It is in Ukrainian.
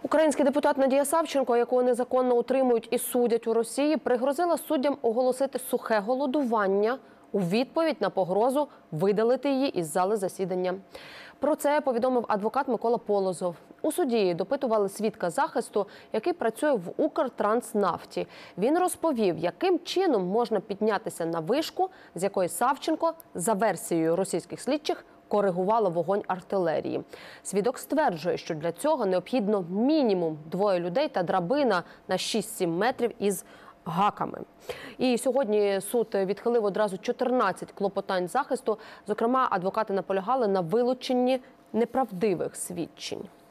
Український депутат Надія Савченко, якого незаконно утримують і судять у Росії, пригрозила суддям оголосити сухе голодування у відповідь на погрозу видалити її із зали засідання. Про це повідомив адвокат Микола Полозов. У суді допитували свідка захисту, який працює в Укртранснафті. Він розповів, яким чином можна піднятися на вишку, з якої Савченко, за версією російських слідчих, коригувала вогонь артилерії. Свідок стверджує, що для цього необхідно мінімум 2 людей та драбина на 6-7 метрів із гаками. І сьогодні суд відхилив одразу 14 клопотань захисту. Зокрема, адвокати наполягали на вилученні неправдивих свідчень.